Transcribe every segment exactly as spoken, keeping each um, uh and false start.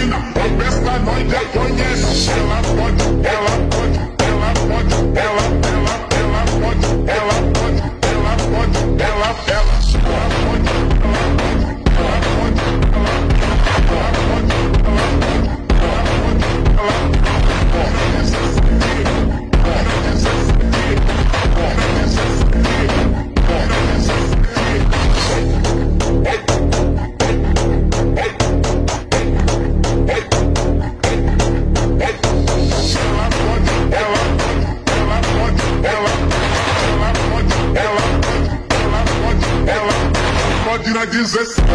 mina, a festa nós já conhece. Ela pode, ela pode, ela pode, ela, ela, ela pode, ela pode, ela pode, ela, ela, ela pode, ela pode, ela pode, ela, ela pode, ela pode, ela pode na dezesseis,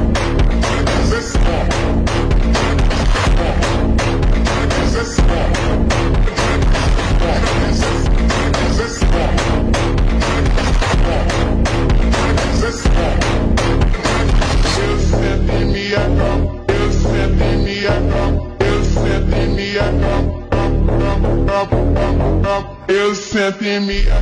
eu sento em minha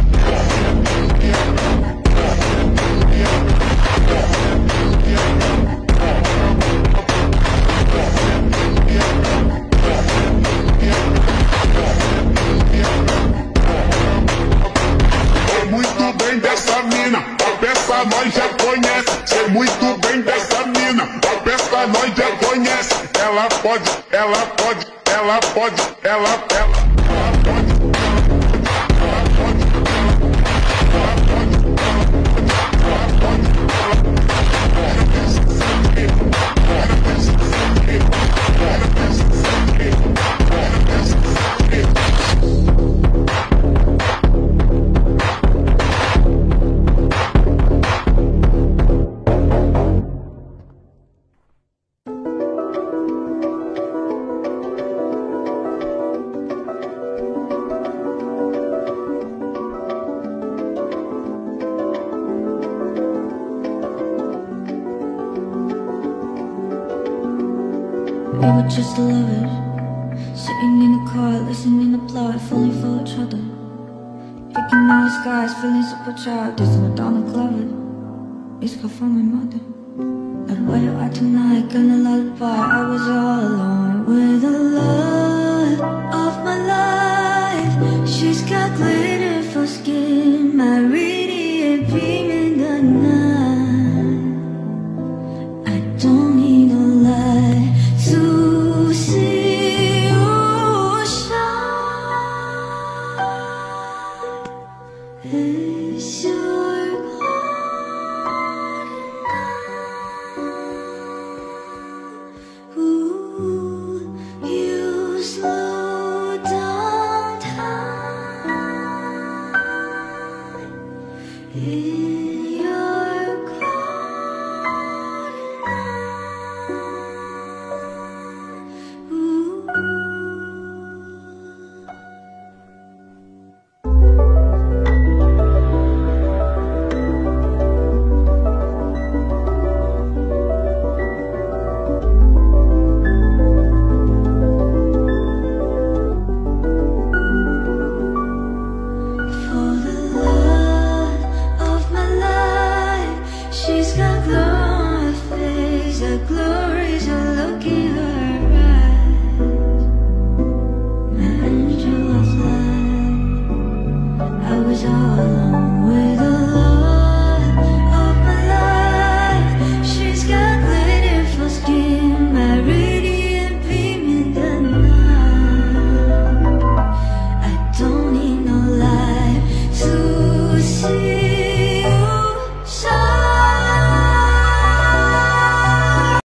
muito bem dessa mina, a peça nós já conhece. Sei muito bem dessa mina, a peça nós já conhece. Ela pode, ela pode, ela pode, ela, ela, ela pode. We were just lovers, sitting in a car, listening to plot, falling for each other. Picking out the skies, feeling super child, this is Madonna Clover. It's called from my mother. Like, where you are tonight, gonna lullaby, I was all alone.